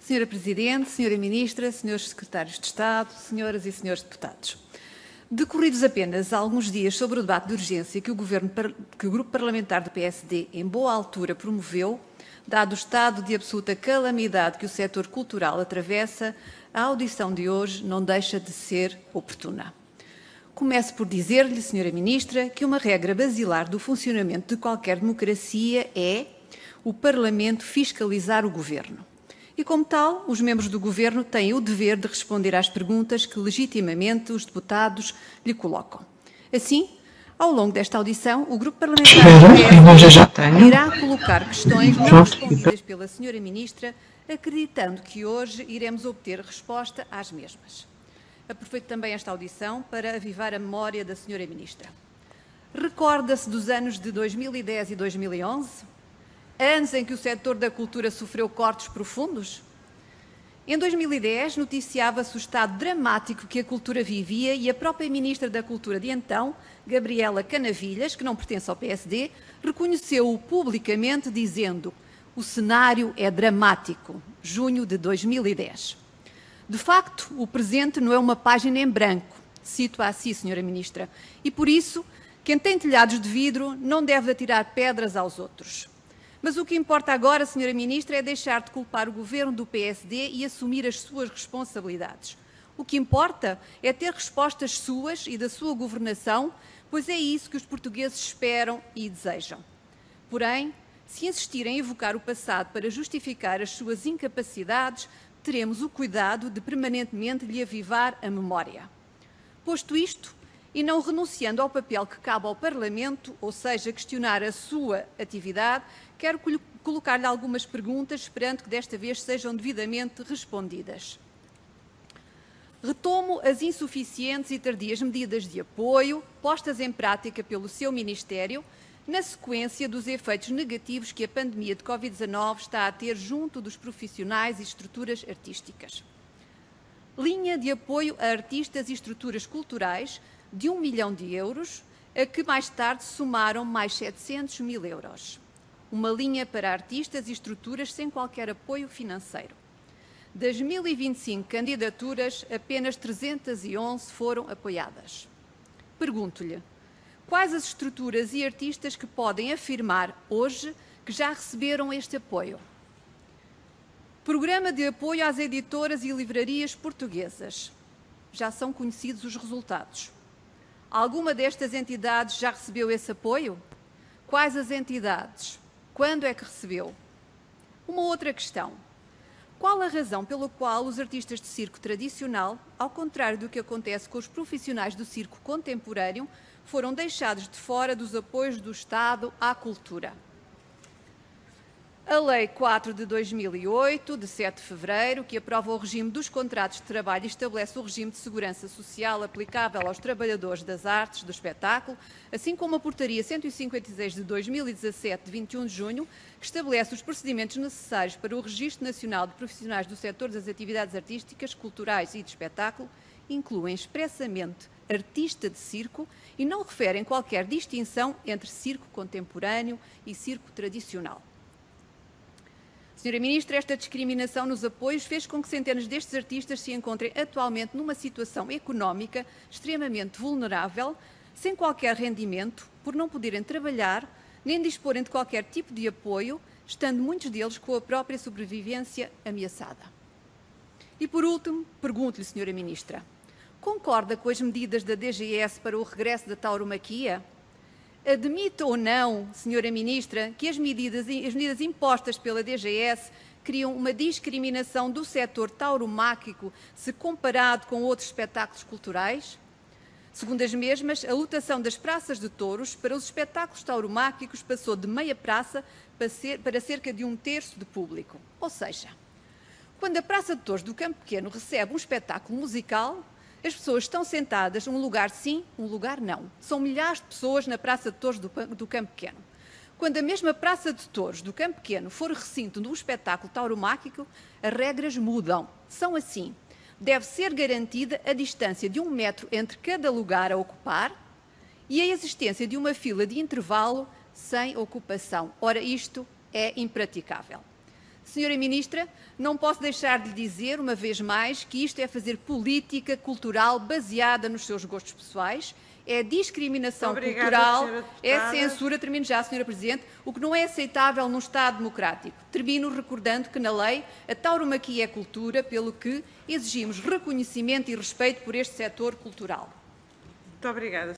Senhora Presidente, Senhora Ministra, Senhores Secretários de Estado, Senhoras e Senhores Deputados. Decorridos apenas alguns dias sobre o debate de urgência que o Grupo Parlamentar do PSD, em boa altura, promoveu, dado o estado de absoluta calamidade que o setor cultural atravessa, a audição de hoje não deixa de ser oportuna. Começo por dizer-lhe, Senhora Ministra, que uma regra basilar do funcionamento de qualquer democracia é o Parlamento fiscalizar o Governo. E, como tal, os membros do Governo têm o dever de responder às perguntas que legitimamente os deputados lhe colocam. Assim, ao longo desta audição, o Grupo Parlamentar do PSD irá colocar questões não respondidas pela Senhora Ministra, acreditando que hoje iremos obter resposta às mesmas. Aproveito também esta audição para avivar a memória da Senhora Ministra. Recorda-se dos anos de 2010 e 2011? Anos em que o setor da cultura sofreu cortes profundos? Em 2010, noticiava-se o estado dramático que a cultura vivia e a própria Ministra da Cultura de então, Gabriela Canavilhas, que não pertence ao PSD, reconheceu-o publicamente dizendo: "O cenário é dramático", junho de 2010. De facto, o presente não é uma página em branco, cito-a assim, Senhora Ministra, e por isso, quem tem telhados de vidro não deve atirar pedras aos outros. Mas o que importa agora, Senhora Ministra, é deixar de culpar o Governo do PSD e assumir as suas responsabilidades. O que importa é ter respostas suas e da sua governação, pois é isso que os portugueses esperam e desejam. Porém, se insistirem em evocar o passado para justificar as suas incapacidades, teremos o cuidado de permanentemente lhe avivar a memória. Posto isto, e não renunciando ao papel que cabe ao Parlamento, ou seja, questionar a sua atividade, quero colocar-lhe algumas perguntas, esperando que desta vez sejam devidamente respondidas. Retomo as insuficientes e tardias medidas de apoio postas em prática pelo seu Ministério, na sequência dos efeitos negativos que a pandemia de Covid-19 está a ter junto dos profissionais e estruturas artísticas. Linha de apoio a artistas e estruturas culturais de 1 milhão de euros, a que mais tarde somaram mais 700 mil euros. Uma linha para artistas e estruturas sem qualquer apoio financeiro. Das 1.025 candidaturas, apenas 311 foram apoiadas. Pergunto-lhe, quais as estruturas e artistas que podem afirmar hoje que já receberam este apoio? Programa de apoio às editoras e livrarias portuguesas. Já são conhecidos os resultados. Alguma destas entidades já recebeu esse apoio? Quais as entidades? Quando é que recebeu? Uma outra questão. Qual a razão pela qual os artistas de circo tradicional, ao contrário do que acontece com os profissionais do circo contemporâneo, foram deixados de fora dos apoios do Estado à cultura? A Lei 4 de 2008, de 7 de fevereiro, que aprova o regime dos contratos de trabalho e estabelece o regime de segurança social aplicável aos trabalhadores das artes do espetáculo, assim como a Portaria 156 de 2017, de 21 de junho, que estabelece os procedimentos necessários para o Registro Nacional de Profissionais do setor das atividades artísticas, culturais e de espetáculo, incluem expressamente artista de circo e não referem qualquer distinção entre circo contemporâneo e circo tradicional. Senhora Ministra, esta discriminação nos apoios fez com que centenas destes artistas se encontrem atualmente numa situação económica extremamente vulnerável, sem qualquer rendimento, por não poderem trabalhar, nem disporem de qualquer tipo de apoio, estando muitos deles com a própria sobrevivência ameaçada. E por último, pergunto-lhe, Senhora Ministra, concorda com as medidas da DGS para o regresso da tauromaquia? Admite ou não, Senhora Ministra, que as medidas impostas pela DGS criam uma discriminação do setor tauromáquico se comparado com outros espetáculos culturais? Segundo as mesmas, a lotação das praças de touros para os espetáculos tauromáquicos passou de meia praça para cerca de 1/3 de público. Ou seja, quando a Praça de Touros do Campo Pequeno recebe um espetáculo musical, as pessoas estão sentadas, um lugar sim, um lugar não. São milhares de pessoas na Praça de Touros do Campo Pequeno. Quando a mesma Praça de Touros do Campo Pequeno for recinto de um espetáculo tauromáquico, as regras mudam. São assim. Deve ser garantida a distância de 1 metro entre cada lugar a ocupar e a existência de uma fila de intervalo sem ocupação. Ora, isto é impraticável. Senhora Ministra, não posso deixar de lhe dizer, uma vez mais, que isto é fazer política cultural baseada nos seus gostos pessoais, é discriminação cultural, é censura, termino já, Senhora Presidente, o que não é aceitável num Estado democrático. Termino recordando que, na lei, a tauromaquia é cultura, pelo que exigimos reconhecimento e respeito por este setor cultural. Muito obrigada.